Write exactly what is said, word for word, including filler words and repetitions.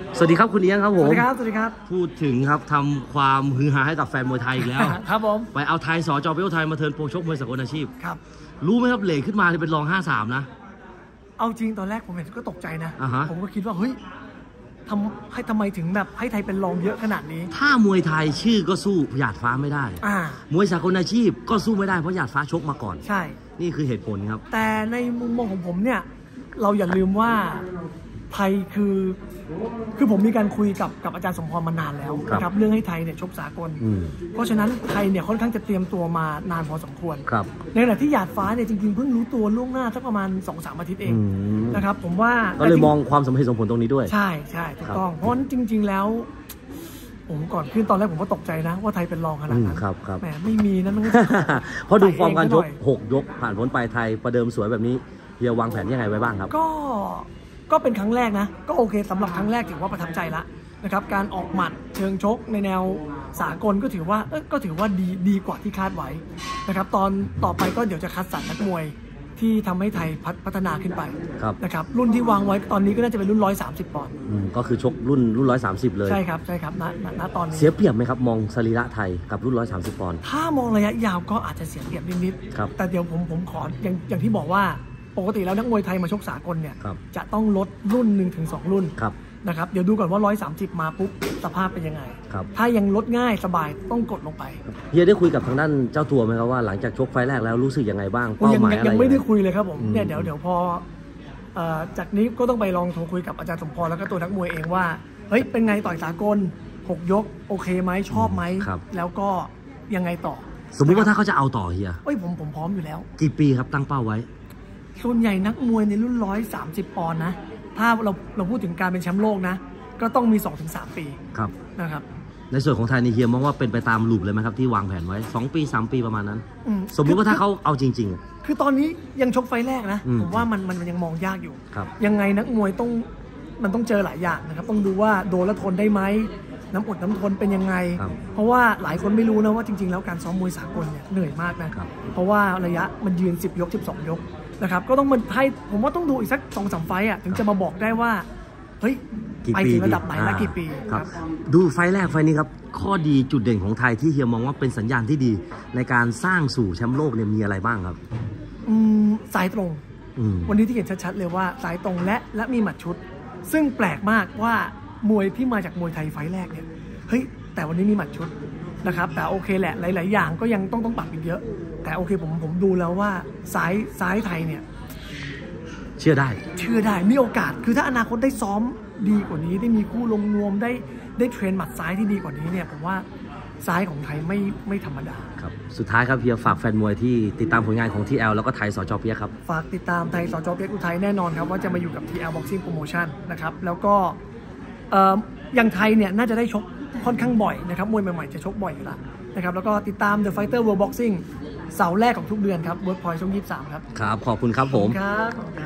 สวัสดีครับคุณเอียงครับผมสวัสดีครับสวัสดีครับพูดถึงครับทำความฮือฮาให้กับแฟนมวยไทยอีกแล้วครับผมไปเอาไทยสจเปรี้ยวไทยมาเทิร์นโปรชกมวยสากลอาชีพครับรู้ไหมครับเหล่ขึ้นมาเป็นรองห้าสามนะเอาจริงตอนแรกผมเห็นก็ตกใจนะผมก็คิดว่าเฮ้ยทำให้ทำไมถึงแบบให้ไทยเป็นรองเยอะขนาดนี้ถ้ามวยไทยชื่อก็สู้หยาดฟ้าไม่ได้มวยสากลอาชีพก็สู้ไม่ได้เพราะหยาดฟ้าชกมาก่อนใช่นี่คือเหตุผลครับแต่ในมุมมองของผมเนี่ยเราอย่าลืมว่าไทยคือคือผมมีการคุยกับกับอาจารย์สมพรมานานแล้วนะครับเรื่องให้ไทยเนี่ยชกสากลเพราะฉะนั้นไทยเนี่ยค่อนข้างจะเตรียมตัวมานานพอสมควรในขณะที่หยาดฟ้าเนี่ยจริงๆเพิ่งรู้ตัวล่วงหน้าสักประมาณ สองสาม อาทิตย์เองนะครับผมว่าก็เลยมองความสมเหตุสมผลตรงนี้ด้วยใช่ใช่ถูกต้องเพราะจริงๆแล้วผมก่อนขึ้นตอนแรกผมก็ตกใจนะว่าไทยเป็นรองขนาดนั้นแหมไม่มีนะมันเพราะดูฟอร์มการชกหกยกผ่านพ้นไปไทยประเดิมสวยแบบนี้เฮียวางแผนยังไงไว้บ้างครับก็ก็เป็นครั้งแรกนะก็โอเคสำหรับครั้งแรกถือว่าประทับใจละนะครับการออกหมัดเชิงชกในแนวสากลก็ถือว่าเออก็ถือว่าดีดีกว่าที่คาดไว้นะครับตอนต่อไปก็เดี๋ยวจะคัดสรรนักมวยที่ทำให้ไทยพัฒนาขึ้นไปนะครับรุ่นที่วางไว้ตอนนี้ก็น่าจะเป็นรุ่นหนึ่งร้อยสามสิบปอนด์ก็คือชกรุ่นรุ่นหนึ่งร้อยสามสิบเลยใช่ครับใช่ครับณณตอนนี้เสียเปรียบไหมครับมองสรีระไทยกับรุ่นหนึ่งร้อยสามสิบปอนด์ถ้ามองระยะยาวก็อาจจะเสียเปรียบนิดๆแต่เดี๋ยวผมผมขออย่างอย่างที่บอกว่าปกติแล้วนักมวยไทยมาชกสากลเนี่ยจะต้องลดรุ่นหนึ่งถึงสองรุ่นนะครับเดี๋ยวดูก่อนว่าหนึ่งร้อยสามสิบมาปุ๊บสภาพเป็นยังไงถ้ายังลดง่ายสบายต้องกดลงไปเฮียได้คุยกับทางด้านเจ้าตัวไหมครับว่าหลังจากชกไฟแรกแล้วรู้สึกยังไงบ้างเป้าหมายอะไรยังไม่ได้คุยเลยครับผมเนี่ยเดี๋ยวเดี๋ยวพอจากนี้ก็ต้องไปลองโทรคุยกับอาจารย์สมพรแล้วก็ตัวนักมวยเองว่าเฮ้ยเป็นไงต่อยสากลหกยกโอเคไหมชอบไหมแล้วก็ยังไงต่อสมมุติว่าถ้าเขาจะเอาต่อเฮียเฮ้ยผมผมพร้อมอยู่แล้วกี่ปีครับตั้งเป้าไว้ส่วนใหญ่นักมวยในรุ่นหนึ่งร้อยสามสิบปอนด์นะถ้าเราเราพูดถึงการเป็นแชมป์โลกนะก็ต้องมี สองถึงสาม ปีครับนะครับในส่วนของไทยนี่เฮียมองว่าเป็นไปตามลูปเลยไหมครับที่วางแผนไว้สองปีสามปีประมาณนั้นสมมุติว่าถ้าเขาเอาจริงๆคือตอนนี้ยังชกไฟแรกนะผมว่ามันมันยังมองยากอยู่ยังไงนักมวยต้องมันต้องเจอหลายอย่างนะครับต้องดูว่าโดนแล้วทนได้ไหมน้ำอดน้ำทนเป็นยังไงเพราะว่าหลายคนไม่รู้นะว่าจริงๆแล้วการซ้อมมวยสากลเนี่ยเหนื่อยมากนะเพราะว่าระยะมันยืนสิบยกสิบสองยกนะครับก็ต้องมันให้ผมว่าต้องดูอีกสัก สองสาม ไฟต์อ่ะถึงจะมาบอกได้ว่าเฮ้ยไปถึงระดับไหนและกี่ปีครับดูไฟแรกไฟนี้ครับข้อดีจุดเด่นของไทยที่เฮียมองว่าเป็นสัญญาณที่ดีในการสร้างสู่แชมป์โลกเนี่ยมีอะไรบ้างครับอืมสายตรงวันนี้ที่เห็นชัดๆเลยว่าสายตรงและและมีหมัดชุดซึ่งแปลกมากว่ามวยที่มาจากมวยไทยไฟแรกเนี่ยเฮ้ยแต่วันนี้มีหมัดชุดนะครับแต่โอเคแหละหลายๆอย่างก็ยังต้องต้องปรับอีกเยอะแต่โอเคผมผมดูแล้วว่าซ้ายซ้ายไทยเนี่ยเชื่อได้เชื่อได้มีโอกาสคือถ้าอนาคตได้ซ้อมดีกว่านี้ได้มีคู่ลงนวมได้ได้เทรนหมัดซ้ายที่ดีกว่านี้เนี่ยผมว่าซ้ายของไทยไม่ไม่ธรรมดาครับสุดท้ายครับเฮียฝากแฟนมวยที่ติดตามผลงานของ ที แอล แล้วก็ไทยสจเปียกครับฝากติดตามไทยสจเปียกอุทัยแน่นอนครับว่าจะมาอยู่กับ ที แอล Boxing Promotion นะครับแล้วก็อย่างไทยเนี่ยน่าจะได้ชกค่อนข้างบ่อยนะครับมวยใหม่ๆจะชกบ่อยอยู่แล้วนะครับแล้วก็ติดตาม The Fighter World Boxing เสาร์แรกของทุกเดือนครับ Workpoint ช่องยี่สิบสามครับครับขอบคุณครับผมครับ